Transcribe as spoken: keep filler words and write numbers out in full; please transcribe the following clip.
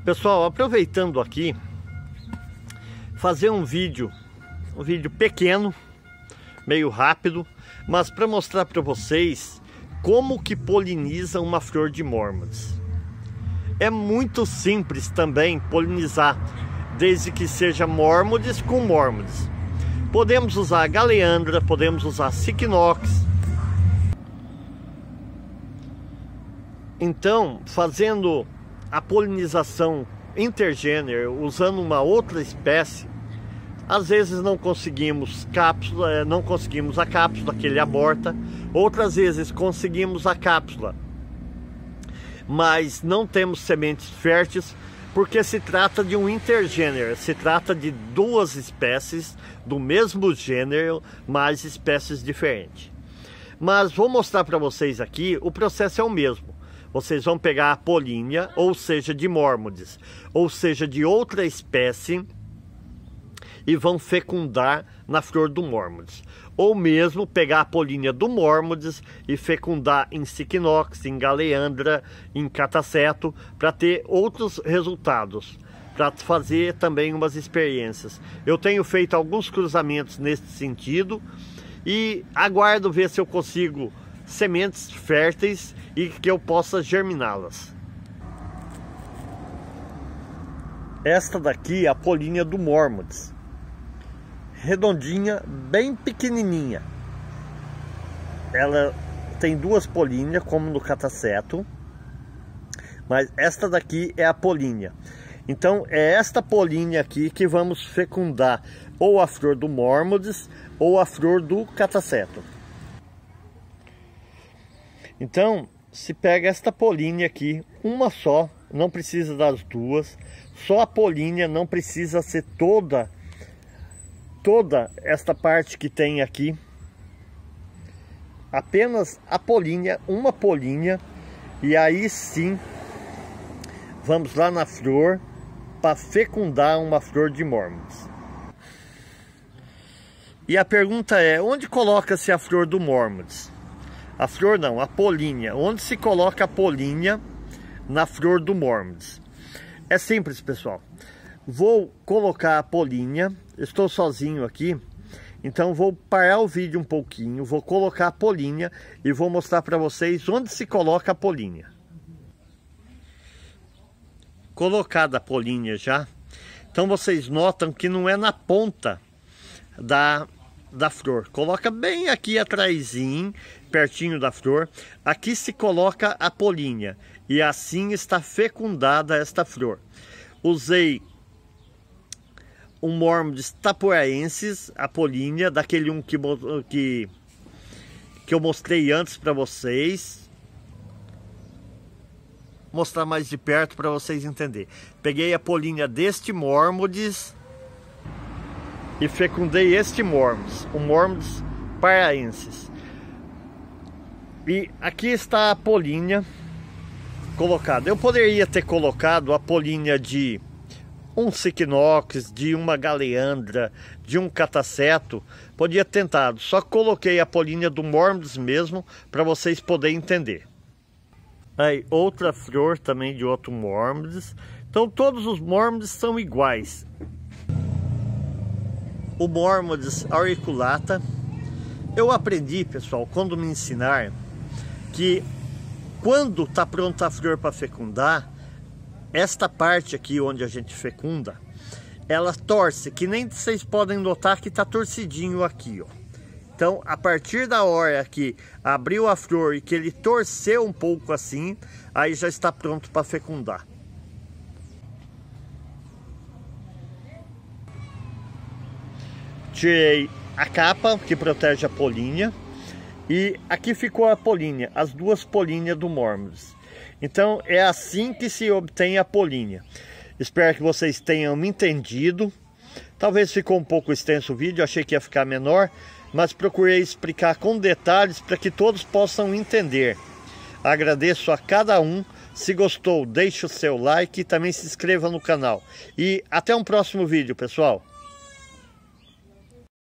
Pessoal, aproveitando aqui, fazer um vídeo, um vídeo pequeno, meio rápido, mas para mostrar para vocês como que poliniza uma flor de mórmores. É muito simples também polinizar, desde que seja mórmores com mórmores. Podemos usar galeandra, podemos usar Cycnops. Então, fazendo a polinização intergênero, usando uma outra espécie, às vezes não conseguimos cápsula, não conseguimos a cápsula que ele aborta, outras vezes conseguimos a cápsula, mas não temos sementes férteis, porque se trata de um intergênero, se trata de duas espécies do mesmo gênero, mas espécies diferentes. Mas vou mostrar para vocês aqui, o processo é o mesmo. Vocês vão pegar a polínia, ou seja, de mórmores, ou seja, de outra espécie, e vão fecundar na flor do mórmores. Ou mesmo pegar a polínia do mórmores e fecundar em Cycnops, em galeandra, em cataceto, para ter outros resultados, para fazer também umas experiências. Eu tenho feito alguns cruzamentos nesse sentido e aguardo ver se eu consigo sementes férteis e que eu possa germiná-las. Esta daqui é a polínia do mórmores, redondinha, bem pequenininha. Ela tem duas polínias, como no cataceto, mas esta daqui é a polínia. Então é esta polínia aqui que vamos fecundar ou a flor do mórmores ou a flor do cataceto. Então, se pega esta polínia aqui, uma só, não precisa das duas, só a polínia, não precisa ser toda, toda esta parte que tem aqui, apenas a polínia, uma polínia, e aí sim, vamos lá na flor, para fecundar uma flor de mórmores. E a pergunta é, onde coloca-se a flor do mórmores? A flor não, a polínia. Onde se coloca a polínia na flor do mórmores? É simples, pessoal. Vou colocar a polínia. Estou sozinho aqui, então vou parar o vídeo um pouquinho. Vou colocar a polínia e vou mostrar para vocês onde se coloca a polínia. Colocada a polínia já, então vocês notam que não é na ponta da da flor, coloca bem aqui atrasinho, pertinho da flor. Aqui se coloca a polínia e assim está fecundada esta flor. Usei um mórmores tapuaensis, a polínia, daquele um que, que, que eu mostrei antes para vocês. Mostrar mais de perto para vocês entenderem. Peguei a polínia deste mórmores e fecundei este mórmores, o mórmores paraensis. E aqui está a polínia colocada. Eu poderia ter colocado a polínia de um Cycnops, de uma galeandra, de um cataceto. Podia ter tentado, só coloquei a polínia do mórmores mesmo, para vocês poderem entender. Aí outra flor também de outro mórmores. Então todos os mórmores são iguais. O mórmores auriculata, eu aprendi, pessoal, quando me ensinaram, que quando está pronta a flor para fecundar, esta parte aqui onde a gente fecunda, ela torce, que nem vocês podem notar que está torcidinho aqui, ó. Então, a partir da hora que abriu a flor e que ele torceu um pouco assim, aí já está pronto para fecundar. Tirei a capa que protege a polínia e aqui ficou a polínia, as duas polínias do mórmores. Então é assim que se obtém a polínia. Espero que vocês tenham me entendido. Talvez ficou um pouco extenso o vídeo, achei que ia ficar menor, mas procurei explicar com detalhes para que todos possam entender. Agradeço a cada um. Se gostou, deixe o seu like e também se inscreva no canal. E até um próximo vídeo, pessoal.